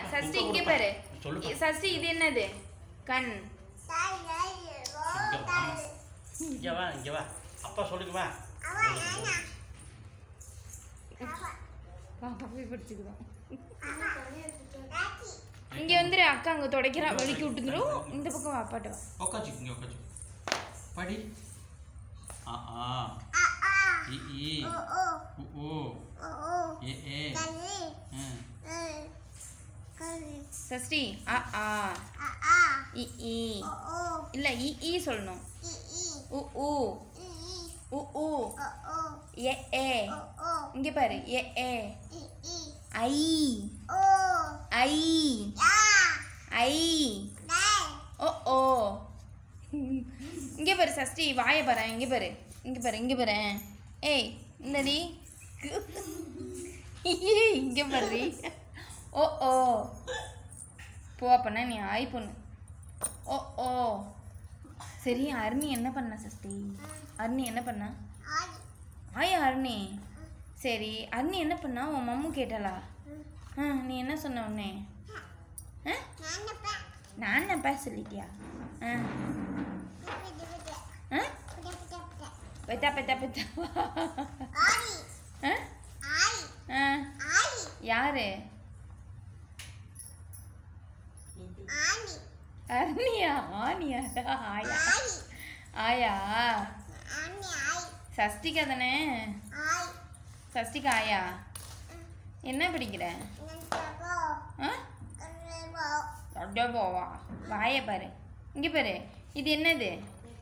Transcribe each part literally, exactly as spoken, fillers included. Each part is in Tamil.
சஷ்டி இங்க பாரு. சஷ்டி இது என்னது? கண். இங்க வா இங்க வா. அப்பா சொல்லுங்க வா. பாப்பா போய் படிச்சுக்குறோம். இங்க வந்துரு அக்கா அங்க துடைக்கிறா வலிக்கு விட்டுந்துரும். இந்த பக்கம் வா அப்பாட்ட வா. உட்காச்சு இங்க உட்காச்சு. படி. ஆ ஆ. இ இ. உ உ. ஏ ஏ. சஷ்டி அ ஆ. இ இ. இல்ல இ இ சொல்லணும். உ உ. உ உ. ஏ ஏ. இங்க பாரு ஏ ஏ. ஐ ஐ ஐ ஓ ஓ. இங்க பாரு சஷ்டி வாயை பாரு. இங்க பாரு இங்க பாரு இங்க பாரு. ஏய் இந்தடி இங்க பாரு. ஓ ஓ. போ அப்பனா நீ ஆய் பொண்ணு. ஓ ஓ. சரி அருணி என்ன பண்ண சஷ்டி? அருணி என்ன பண்ணா? ஆயா அருணி. சரி அருணி என்ன பண்ணா? உன் மம்மு கேட்டாளா? ஆ நீ என்ன சொன்ன உடனே? ஆ நான் அப்பா சொல்லிட்டியா? ஆ ஆ பெத்தா பெத்தா பெத்தா. ஆ யாரு? அருணியா? ஆனியா? ஆயா ஆயா சஷ்டிகா தானே? சஷ்டிகா ஆயா என்ன படிக்கிற? போவா வாயை பாரு. இங்க பாரு இது என்னது?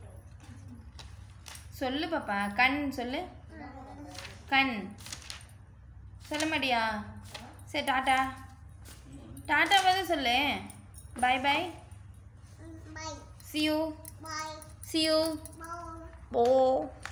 சொல்லு பாப்பா. கண் சொல்லு. கண் சொல்ல மாட்டியா? சரி டாட்டா டாட்டாவாவது சொல்லு. பாய் பாய். see you see you போ.